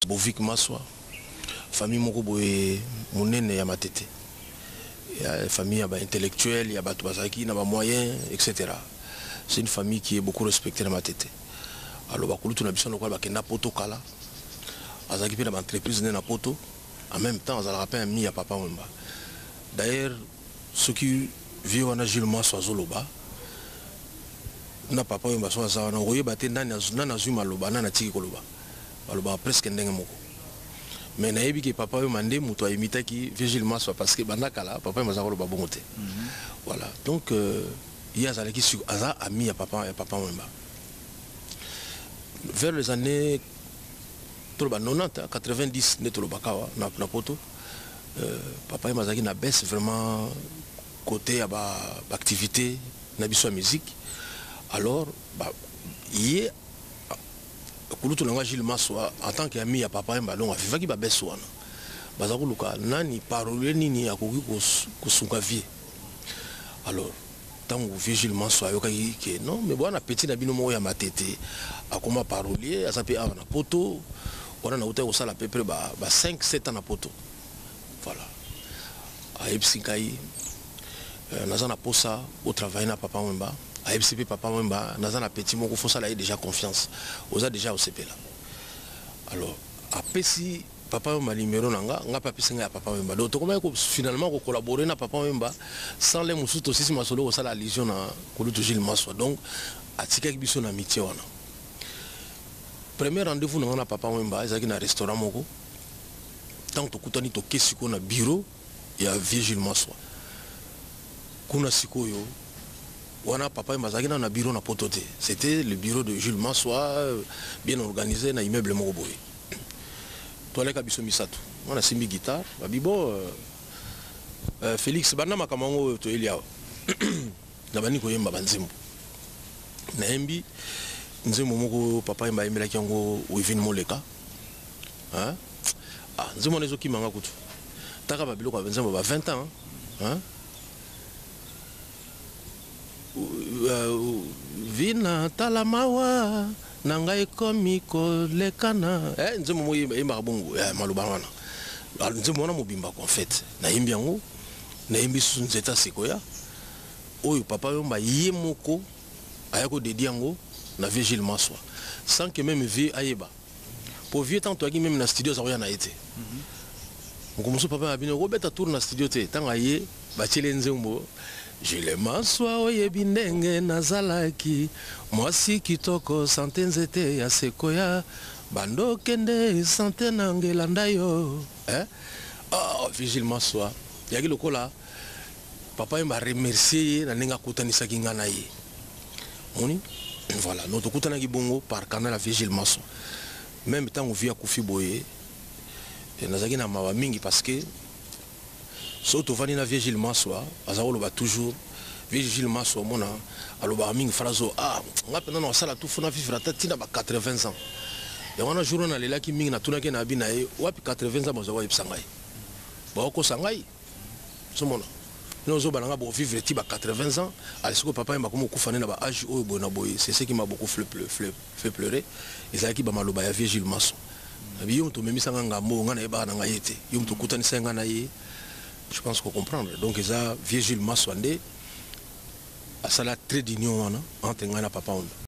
Bovik Maswa, famille moko boye monene ya matete. Il y a une famille intellectuelle, il y a Batouazaki, il y a moyens, etc. C'est une famille qui est beaucoup respectée dans ma tête. Alors, bakulu tu n'as pas besoin de poto kala. Azaki pe na entreprise na poto. En même temps, ça rappelle un mi à papa Wemba. D'ailleurs, ceux qui vivent en Gilles Maswa Zoloba, na papa Wemba soit ça, na roye baté na zuma loba na tiki koloba. Baloba presque ndenge moko. Mais na yebi que papa Wemba ndé muto a imité qui Gilles Maswa parce que bandakala papa Wemba zaloba bongote. Voilà. Donc il y a Zalaki sur Aza ami à papa Wemba. Vers les années 90, 90, na poto, papa Wemba Zaki na baisse vraiment côté à activité, na biso musique. Alors, il y a Gilles Maswa en tant qu'ami à papa Wemba donc il va qui ba baisse wana. Bazako luka nani parole nini akoki ko sunga vie. Alors tant que Gilles Maswa yokai que non mais bon petit na bino mo ya matete akoma parolier asape a na poto on a auté au sala peu près 5 7 ans na poto. Voilà. A Epsikai nazana posa au travail na papa Wemba. A FCP papa Wemba nazana petit moko faut ça là déjà confiance. Oza déjà au CP là. Alors après si papa Wemba numéro nanga nga papi senga papa Wemba. Donc comment finalement ko collaborer na papa Wemba sans les musuto aussi masolo au sala légion na koluto Gilles Maswa. Donc atika ki biso na amitié wana. Premier rendez-vous na papa Wemba ezaki na restaurant moko. Tant to kutani to kesiko na bureau ya Gilles Maswa. Kuna sikoyo wana papa Wemba zaki na bureau na potote. C'était le bureau de Gilles Maswa bien organisé na immeuble moko boye. Toaleka biso misato. Wana simbi guitare, babibo Félix bana makamango to eliao. Na bani ko yemba banzimbo. Na yembi nzembo moko papa Wemba yembela kiango Wivin Moleka. Hein? Ah, nzembo nezo kimanga kutu. Taka babilo kwa nzembo ba 20 ans, hein? Vina talamawa nangai komi kolekana nzembo mo yemba bongo maloba wana nzembo wana mobimba en fait na yembi yango na yembi sunzeta sikoya oyo papa Wemba yemoko ayako dédié yango na Gilles Maswa sans que même vie ayeba pour vieux tant toi qui même na studio ça rien na été ngomuso papa abino robeta tour na studio te tanga ye bachele nzembo Gilles Maswa oyebi ndenge nazalaki mwasi kitoko sante nzete ya sekoya bando kende sante nangelanda yo Gilles Maswa yaki lokola papa Wemba remercier na nenga kutanisaki nga na ye moni voilà notre kutana ki bongo par canal à Gilles Maswa même temps on vit à Koufi Boye nazaki na mawa mingi parce que surtout vani na Gilles Maswa azalo ba toujours Gilles Maswa mona aloba mingi frazo nga pena na sala tout fona vivre tina ba 80 ans et on a jour na lela ki mingi na tunake na bina e wapi 80 ans mozo wa ipsangai ba ko sangai somona nous avons beau vivre ti ba 80 ans alors papa Wemba comme kufana na ba âge oyo bona boy c'est ce qui m'a beaucoup fait pleurer et ça qui ba maloba ya Gilles Maswa biyo to memisa nga mo nga na eba na ngayete yo mto kutani senga na ye. Je pense qu'on comprend. Donc, il y a Gilles Maswa, à ça la très d'union entre Ngana Papa Wemba.